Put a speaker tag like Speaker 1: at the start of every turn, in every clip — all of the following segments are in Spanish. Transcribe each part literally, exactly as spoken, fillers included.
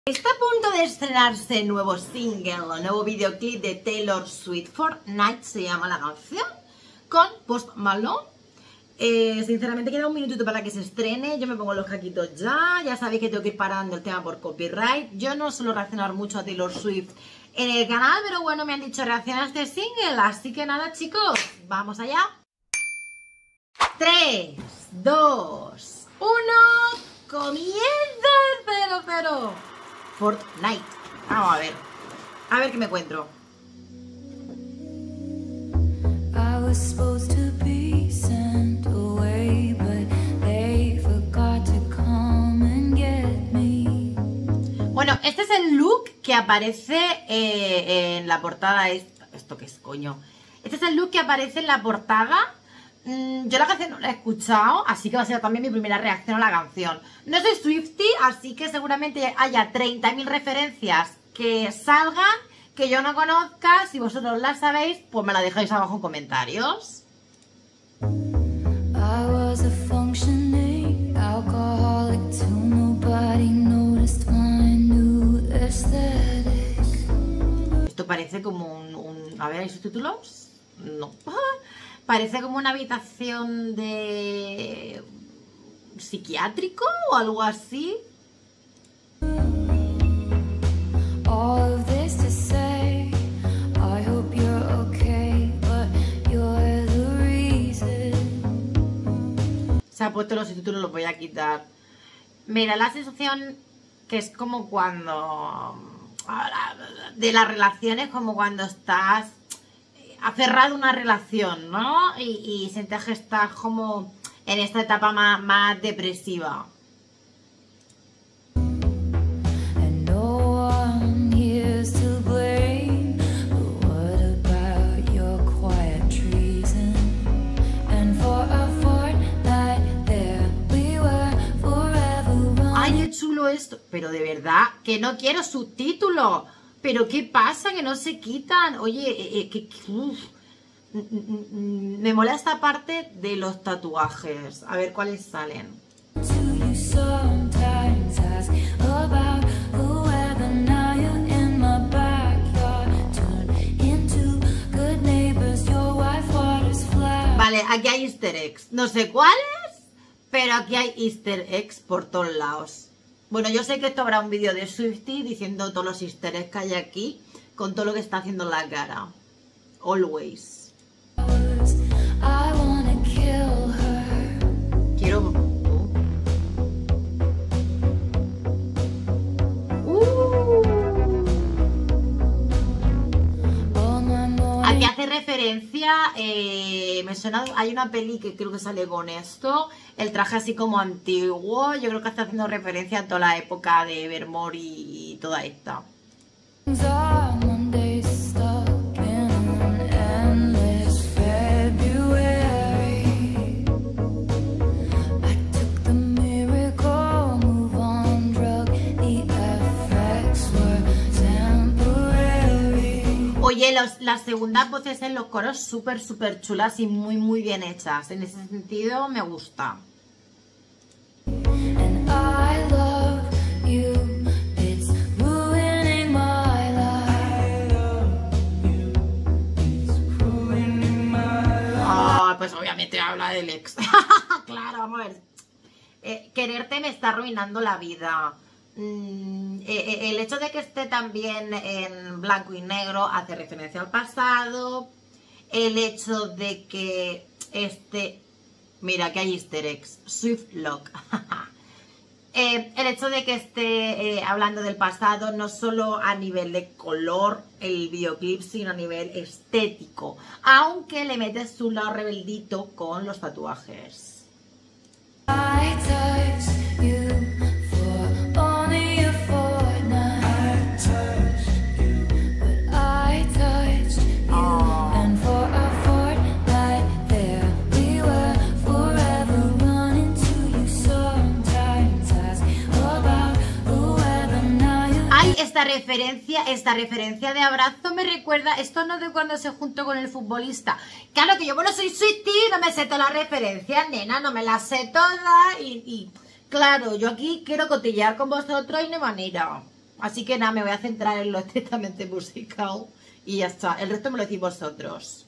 Speaker 1: Está a punto de estrenarse nuevo single, nuevo videoclip de Taylor Swift. Fortnite se llama la canción, con Post Malone. Eh, sinceramente queda un minutito para que se estrene. Yo me pongo los caquitos ya. Ya sabéis que tengo que ir parando el tema por copyright. Yo no suelo reaccionar mucho a Taylor Swift en el canal, pero bueno, me han dicho reaccionar a este single. Así que nada, chicos, vamos allá. tres, dos, uno, comienza el cero cero. Fortnite. Vamos a ver. A ver qué me encuentro. I was supposed to be sent away, but they forgot to come and get me. Bueno, este es el look que aparece eh, en la portada. Esta. ¿Esto qué es, coño? Este es el look que aparece en la portada. Yo la canción no la he escuchado, así que va a ser también mi primera reacción a la canción. No soy Swiftie, así que seguramente haya treinta mil referencias que salgan, que yo no conozca. Si vosotros las sabéis, pues me la dejáis abajo en comentarios. Esto parece como un... un... A ver, ¿hay subtítulos? No. Parece como una habitación de... psiquiátrico o algo así. Se ha puesto los subtítulos, los voy a quitar. Mira, la sensación que es como cuando... de las relaciones, como cuando estás... aferrado a una relación, ¿no? Y, y sientes que estás como en esta etapa más, más depresiva. ¡Ay, qué chulo esto! Pero de verdad, que no quiero subtítulos. ¿Pero qué pasa? Que no se quitan. Oye, eh, eh, que, uf. Me mola esta parte de los tatuajes. A ver cuáles salen. Vale, aquí hay easter eggs. No sé cuáles, pero aquí hay easter eggs por todos lados. Bueno, yo sé que esto habrá un vídeo de Swiftie diciendo todos los easter eggs que hay aquí con todo lo que está haciendo en la cara. Always. Quiero... Uh. Aquí hace referencia, eh, me suena, hay una peli que creo que sale con esto. El traje así como antiguo, yo creo que está haciendo referencia a toda la época de Evermore y toda esta. Oye, los, las segundas voces en los coros súper, súper chulas y muy, muy bien hechas. En ese sentido, me gusta. Oh, pues obviamente habla del ex. Claro, vamos a ver. Eh, quererte me está arruinando la vida. Mm, eh, el hecho de que esté también en blanco y negro hace referencia al pasado. El hecho de que este... Mira, que hay easter eggs. Swift Lock. eh, el hecho de que esté eh, hablando del pasado no solo a nivel de color el videoclip, sino a nivel estético. Aunque le metes su lado rebeldito con los tatuajes. I touch you. Esta referencia, esta referencia de abrazo me recuerda, esto no de cuando se juntó con el futbolista. Claro que yo, bueno, soy Swiftie, no me sé todas las referencias, nena, no me las sé todas y, y claro, yo aquí quiero cotillear con vosotros y no hay manera. Así que nada, me voy a centrar en lo estrictamente musical y ya está. El resto me lo decís vosotros.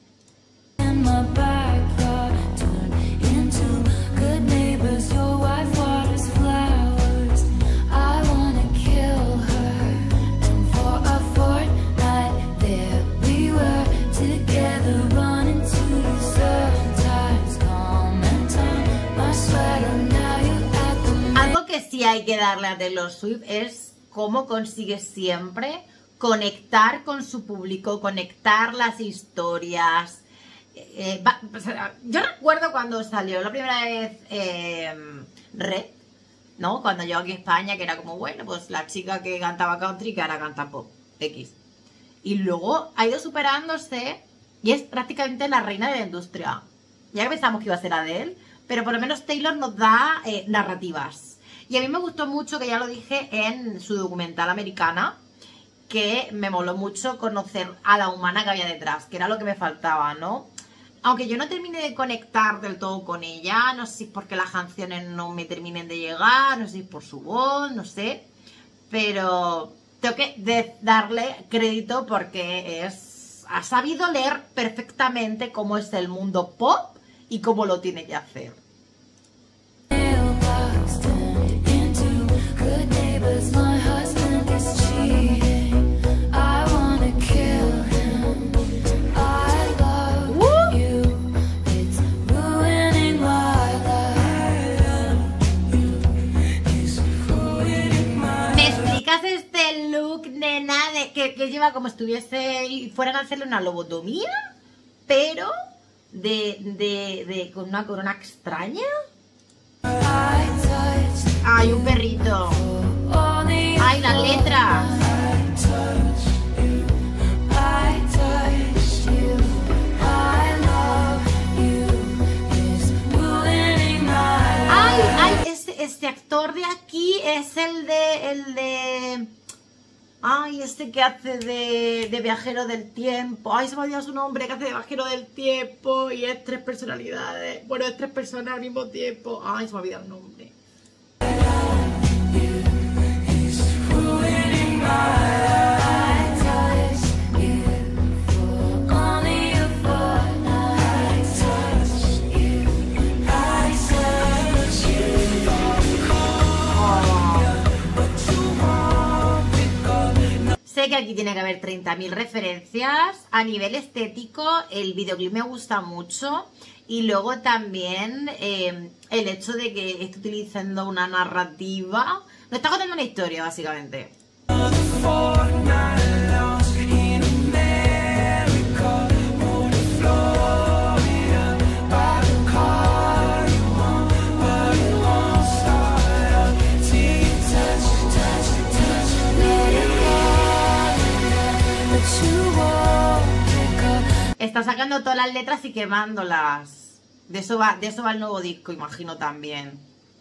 Speaker 1: Algo que sí hay que darle a Taylor Swift es cómo consigue siempre conectar con su público, conectar las historias. Eh, va, o sea, yo recuerdo cuando salió la primera vez eh, Red, ¿no? Cuando llegó aquí a España, que era como, bueno, pues la chica que cantaba country, que ahora canta pop, X. Y luego ha ido superándose y es prácticamente la reina de la industria. Ya que pensamos que iba a ser Adele, pero por lo menos Taylor nos da eh, narrativas. Y a mí me gustó mucho, que ya lo dije en su documental Americana, que me moló mucho conocer a la humana que había detrás, que era lo que me faltaba, ¿no? Aunque yo no termine de conectar del todo con ella, no sé si es porque las canciones no me terminen de llegar, no sé si es por su voz, no sé. Pero tengo que darle crédito porque es, ha sabido leer perfectamente cómo es el mundo pop y cómo lo tiene que hacer. Este look, nena, de, que, que lleva como estuviese y fueran a hacerle una lobotomía, pero de, de, de con una corona extraña. Ay, un perrito. Ay, las letras. Ay, ay, este, este actor de aquí es el de, el de... Ay, este que hace de, de viajero del tiempo. Ay, se me olvidó su nombre, que hace de viajero del tiempo y es tres personalidades. Bueno, es tres personas al mismo tiempo. Ay, se me olvidó el nombre. Sé que aquí tiene que haber treinta mil referencias. A nivel estético, el videoclip me gusta mucho. Y luego también eh, el hecho de que esté utilizando una narrativa. Nos está contando una historia, básicamente. Está sacando todas las letras y quemándolas. De eso va, de eso va el nuevo disco, imagino también.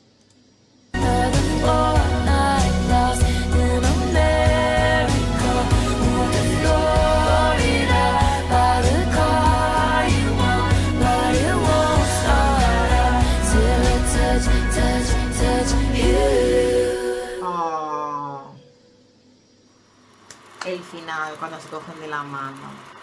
Speaker 1: Oh. El final, cuando se cogen de la mano.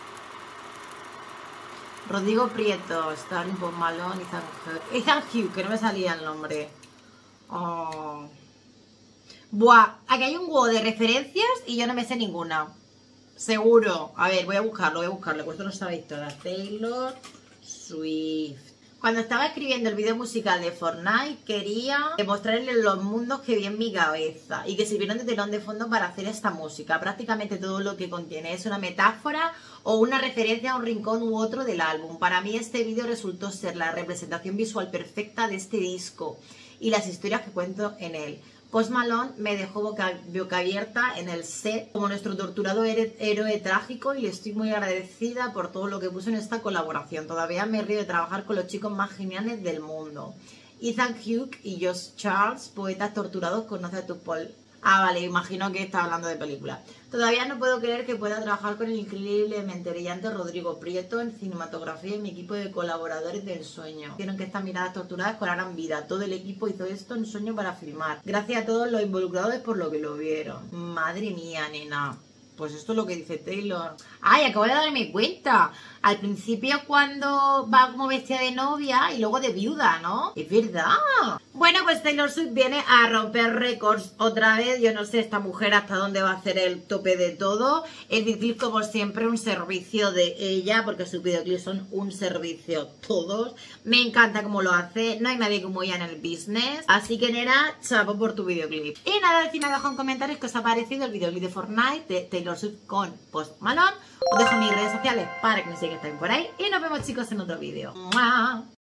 Speaker 1: Rodrigo Prieto, Starling, Post Malone, Ethan Hugh. Ethan Hugh, que no me salía el nombre. Oh. Buah, aquí hay un huevo de referencias y yo no me sé ninguna. Seguro. A ver, voy a buscarlo, voy a buscarlo, pues esto no sabéis todas. Taylor Swift. Cuando estaba escribiendo el video musical de Fortnite, quería demostrarle los mundos que vi en mi cabeza y que sirvieron de telón de fondo para hacer esta música. Prácticamente todo lo que contiene es una metáfora o una referencia a un rincón u otro del álbum. Para mí este vídeo resultó ser la representación visual perfecta de este disco y las historias que cuento en él. Post Malone me dejó boca, boca abierta en el set como nuestro torturado héroe, héroe trágico y le estoy muy agradecida por todo lo que puso en esta colaboración. Todavía me río de trabajar con los chicos más geniales del mundo. Ethan Hugh y Josh Charles, poetas torturados, conoce a tu Paul Ah, vale, imagino que está hablando de películas. Todavía no puedo creer que pueda trabajar con el increíblemente brillante Rodrigo Prieto en cinematografía y mi equipo de colaboradores del sueño. Hicieron que estas miradas torturadas cobraran vida. Todo el equipo hizo esto en sueño para filmar. Gracias a todos los involucrados por lo que lo vieron. Madre mía, nena. Pues esto es lo que dice Taylor. ¡Ay, acabo de darme cuenta! Al principio cuando va como vestida de novia y luego de viuda, ¿no? Es verdad. Bueno, pues Taylor Swift viene a romper récords otra vez. Yo no sé esta mujer hasta dónde va a hacer el tope de todo. El videoclip, como siempre, un servicio de ella, porque sus videoclips son un servicio todos. Me encanta cómo lo hace. No hay nadie como ella en el business. Así que, nena, chapo por tu videoclip. Y nada, decidme abajo en comentarios qué os ha parecido el videoclip de Fortnite de Taylor Swift con Post Malone. Os dejo mis redes sociales para que me sigáis también por ahí. Y nos vemos, chicos, en otro vídeo. ¡Mua!